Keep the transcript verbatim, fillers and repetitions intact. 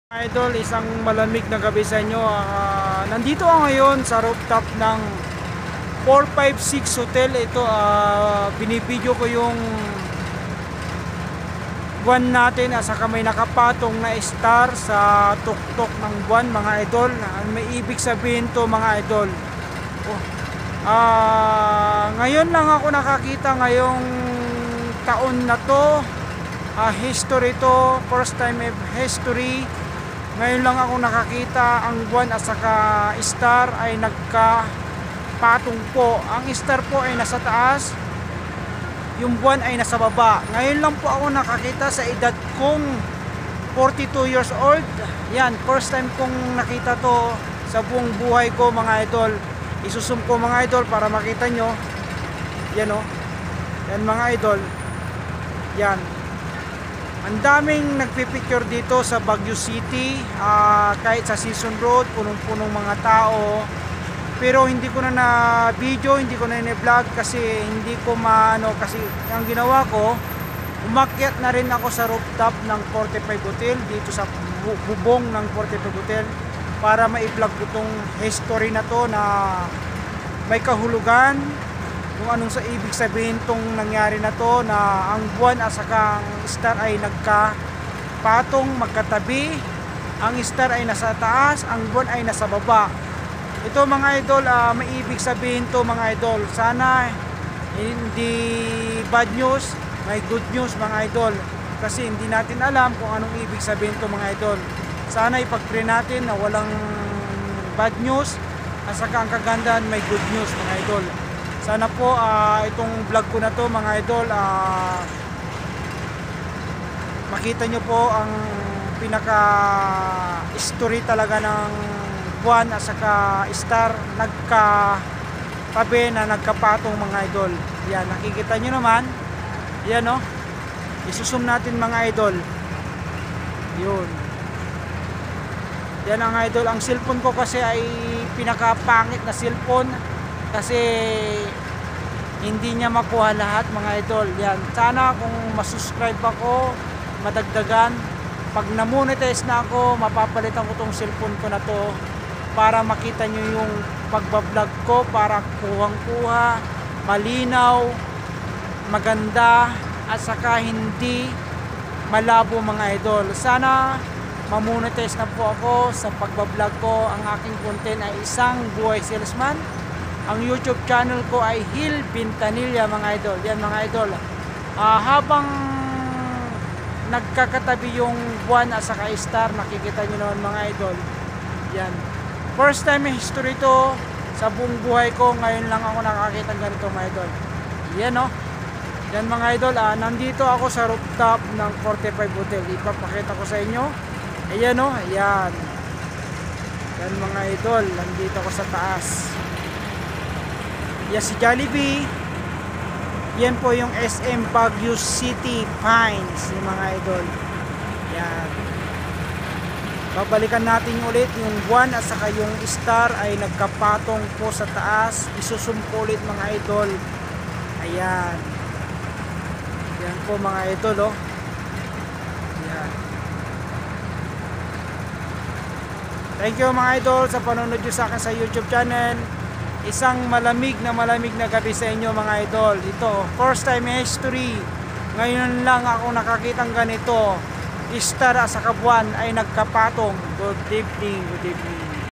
Idol, isang malamig na gabi sa inyo. Uh, nandito ako ngayon sa rooftop ng four five six Hotel. Ito, uh, binibideo ko yung buwan natin at saka may nakapatong na star sa tuktok ng buwan, mga idol. Uh, may ibig sabihin to, mga idol. Oh. Uh, ngayon lang ako nakakita ngayong taon na to. Uh, history to, first time of history. Ngayon lang ako nakakita ang buwan at saka star ay nagkapatong po. Ang star po ay nasa taas, yung buwan ay nasa baba. Ngayon lang po ako nakakita sa edad kong forty-two years old. Yan, first time kong nakita to sa buong buhay ko, mga idol. Isusum ko, mga idol, para makita nyo. Yan o. Yan, mga idol. Yan. Ang daming nagpipicture dito sa Baguio City, uh, kahit sa Season Road, punong-punong mga tao. Pero hindi ko na na-video, hindi ko na na-vlog kasi hindi ko maano, kasi ang ginawa ko, umakyat na rin ako sa rooftop ng forty-five Hotel, dito sa bubong ng forty-five Hotel, para ma-vlog ko tong history na to na may kahulugan. Kung anong sa ibig sabihin tong nangyari na to, na ang buwan at saka ang star ay nagkapatong, magkatabi. Ang star ay nasa taas, ang buwan ay nasa baba. Ito, mga idol, uh, may ibig sabihin to, mga idol. Sana hindi bad news, may good news, mga idol. Kasi hindi natin alam kung anong ibig sabihin to, mga idol. Sana ipag-pray natin na walang bad news at saka ang kagandahan may good news, mga idol. Sana po uh, itong vlog ko na to, mga idol, uh, makita nyo po ang pinaka history talaga ng buwan at saka star nagkatabi na nagkapatong, mga idol. Yan, nakikita nyo naman. Yan o, isusum natin, mga idol. Yun. Yan ang idol. Ang cellphone ko kasi ay pinakapangit na cellphone kasi hindi niya makuha lahat, mga idol. Yan, sana kung masuscribe ako, madagdagan, pag na-monetize na ako, mapapalitan ko tong cellphone ko na to para makita nyo yung pagbablog ko, para kuhang-kuha, malinaw, maganda, at saka hindi malabo, mga idol. Sana ma-monetize na po ako sa pagbablog ko. Ang aking content ay isang buhay salesman. Ang YouTube channel ko ay Hill Bintanilla, mga idol. Yan, mga idol. Uh, habang nagkakatabi yung buwan at saka star, nakikita nyo naman, mga idol. Yan. First time history to sa buong buhay ko. Ngayon lang ako nakakita ng ganito, mga idol. Yan, no? Yan, mga idol. Uh, nandito ako sa rooftop ng forty-five Hotel. Ipapakita ko sa inyo. Ayan, no? Ayan. Yan, mga idol. Nandito ako sa taas. Yan si Jollibee. Yan po yung S M Baguio City Pines, yung mga idol. Yan. Babalikan natin ulit yung buwan at saka yung star ay nagkapatong po sa taas. Isusum po ulit, mga idol. Ayan. Yan po, mga idol, oh. Yan. Thank you, mga idol, sa panonood nyo sa akin sa YouTube channel. Isang malamig na malamig na gabi sa inyo, mga idol. Ito, first time history. Ngayon lang ako nakakitang ganito. Star at saka buwan ay nagkapatong. Good evening, good evening.